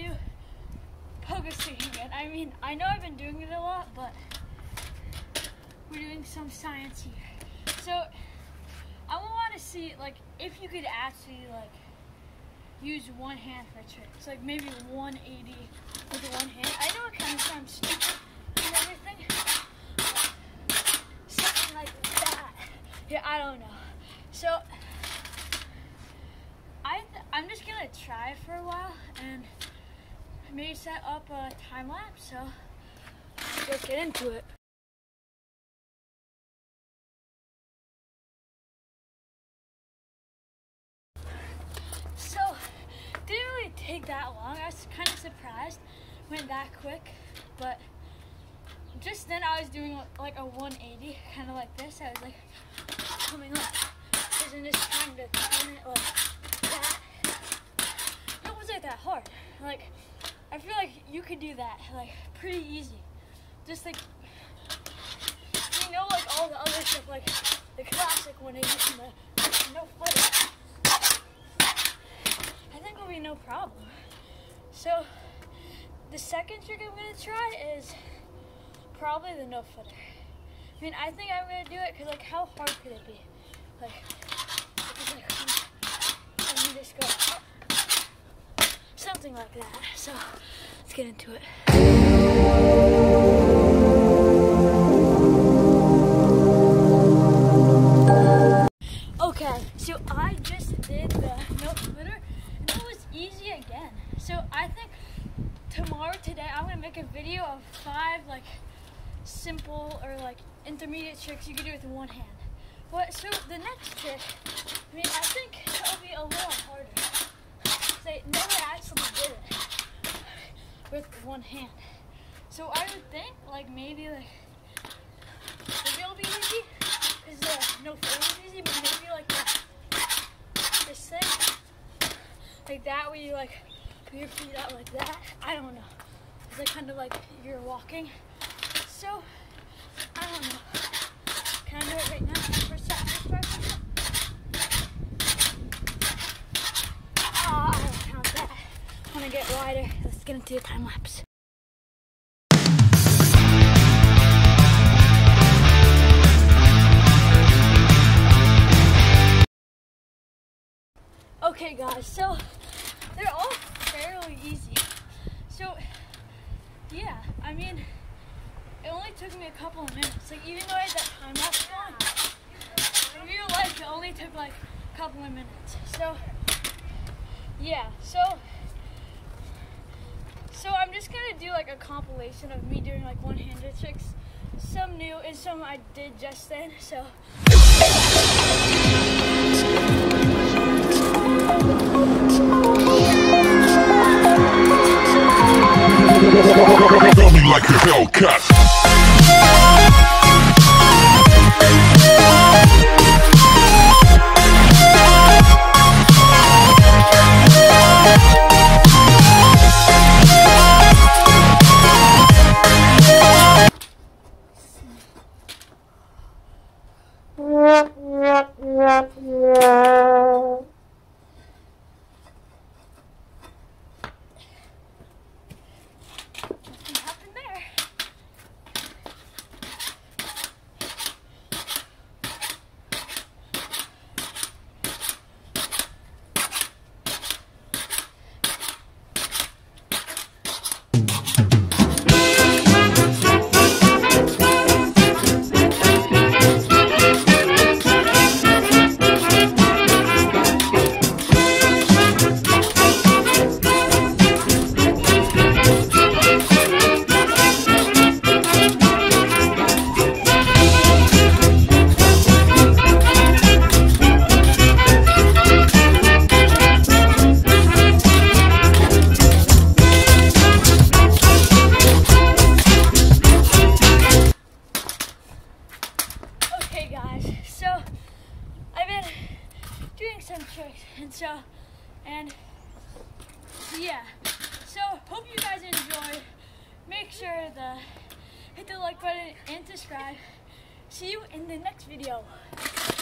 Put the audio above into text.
do pogo sticking again. I mean, I know I've been doing it a lot, but we're doing some science here. So I want to see, like, if you could actually, like, use one hand for tricks. Like, maybe 180 with one hand. I know it kind of sounds stupid and everything. Something like that. Yeah, I don't know. So I'm just gonna try it for a while and maybe set up a time lapse. So let's get into it. So didn't really take that long. I was kind of surprised it went that quick, but just then I was doing like a 180, kind of like this. I was like coming up, and just trying to turn it like that. It wasn't that hard. Like, I feel like you could do that like pretty easy. Just like, you know, like all the other stuff, like the classic 180 and the no footer. I think it'll be no problem. So the second trick I'm gonna try is probably the no footer. I mean, I think I'm gonna do it because, like, how hard could it be? Like, and you just go something like that. So let's get into it. Okay, so I just did the no footer, and it was easy again. So I think today I'm gonna make a video of 5 like simple or like intermediate tricks you can do with one hand. But so the next trick, I mean, I think it'll be a little harder. I never actually did it with one hand. So I would think like maybe it'll be easy. Is no footer is easy, but maybe like this thing, like that, where you like put your feet out like that. I don't know. It's like kind of like you're walking. So I don't know. Can I do it right now? First try. I don't count that. I want to get wider. Let's get into the time lapse. Okay guys, so they're all fairly easy. So yeah, I mean, it only took me a couple of minutes. Like, even though I had that time lapse going, in real life it only took like a couple of minutes. So yeah, so I'm just gonna do like a compilation of me doing like one-handed tricks, some new and some I did just then. So Tell me like a Hellcat. yeah, so hope you guys enjoyed. Make sure to hit the like button and subscribe. See you in the next video.